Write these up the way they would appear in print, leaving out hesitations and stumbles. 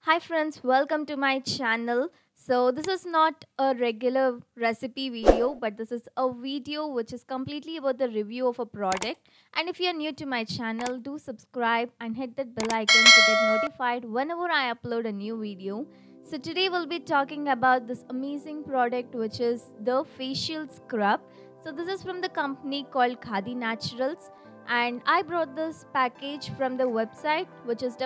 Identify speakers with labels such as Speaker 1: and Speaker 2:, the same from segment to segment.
Speaker 1: Hi friends, welcome to my channel. So this is not a regular recipe video, but this is a video which is completely about the review of a product. And if you are new to my channel, do subscribe and hit that bell icon to get notified whenever I upload a new video. So today we'll be talking about this amazing product which is the facial scrub. So this is from the company called Khadi Naturals, and I brought this package from the website which is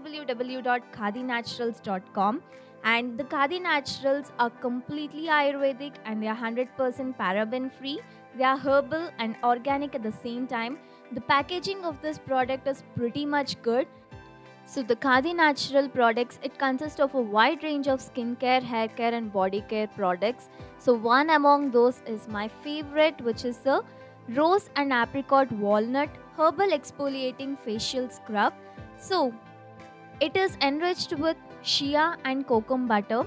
Speaker 1: www.khadinaturals.com. And the Khadi Naturals are completely Ayurvedic and they are 100% paraben free. They are herbal and organic at the same time. The packaging of this product is pretty much good. So the Khadi Natural products, it consists of a wide range of skincare, hair care and body care products. So one among those is my favorite, which is the Rose and Apricot Walnut Herbal Exfoliating Facial Scrub. So it is enriched with shea and cocoa butter.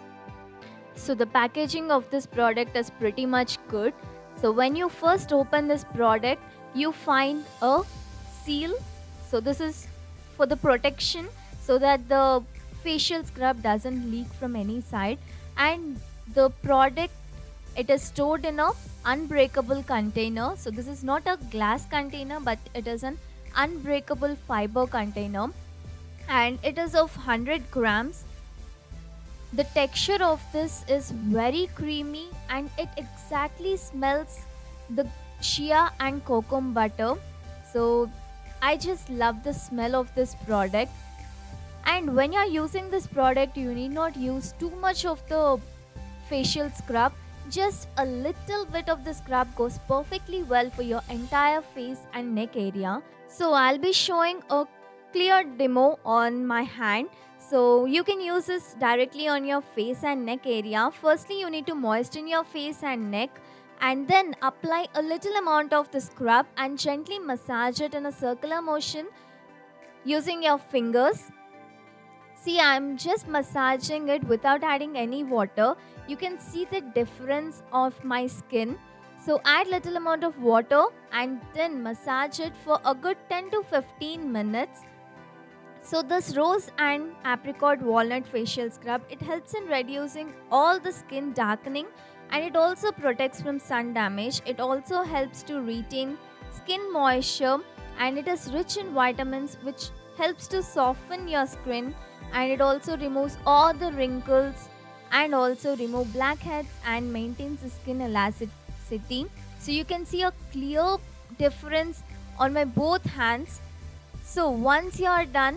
Speaker 1: So the packaging of this product is pretty much good. So when you first open this product, you find a seal. So this is for the protection so that the facial scrub doesn't leak from any side. And the product, it is stored in a unbreakable container. So this is not a glass container, but it is an unbreakable fiber container, and it is of 100 grams. The texture of this is very creamy and it exactly smells the shea and cocoa butter. So I just love the smell of this product. And when you're using this product, you need not use too much of the facial scrub. Just a little bit of the scrub goes perfectly well for your entire face and neck area. So I'll be showing a clear demo on my hand. So you can use this directly on your face and neck area. Firstly, you need to moisten your face and neck, and then apply a little amount of the scrub and gently massage it in a circular motion using your fingers. See, I'm just massaging it without adding any water. You can see the difference of my skin. So add little amount of water and then massage it for a good 10 to 15 minutes. So this Rose and Apricot Walnut Facial Scrub, it helps in reducing all the skin darkening, and it also protects from sun damage. It also helps to retain skin moisture, and it is rich in vitamins which helps to soften your skin, and it also removes all the wrinkles and also remove blackheads and maintains the skin elasticity. So you can see a clear difference on my both hands. So once you are done,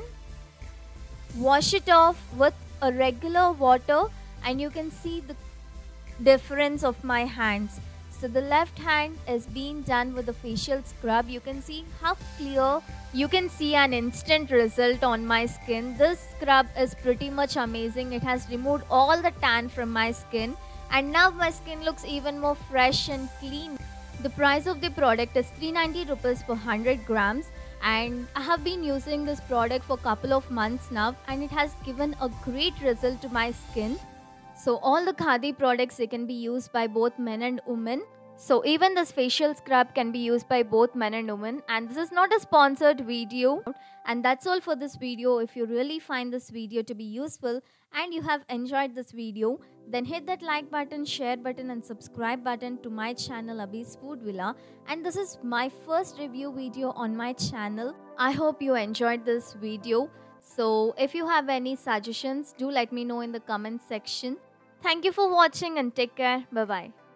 Speaker 1: wash it off with a regular water and you can see the difference of my hands. So the left hand is being done with the facial scrub. You can see how clear, you can see an instant result on my skin. This scrub is pretty much amazing. It has removed all the tan from my skin and now my skin looks even more fresh and clean. The price of the product is 390 rupees per 100 grams, and I have been using this product for a couple of months now and it has given a great result to my skin. So all the Khadi products, they can be used by both men and women. So even this facial scrub can be used by both men and women. And this is not a sponsored video. And that's all for this video. If you really find this video to be useful and you have enjoyed this video, then hit that like button, share button and subscribe button to my channel Abhi's Food Villa. And this is my first review video on my channel. I hope you enjoyed this video. So if you have any suggestions, do let me know in the comment section. Thank you for watching and take care. Bye bye.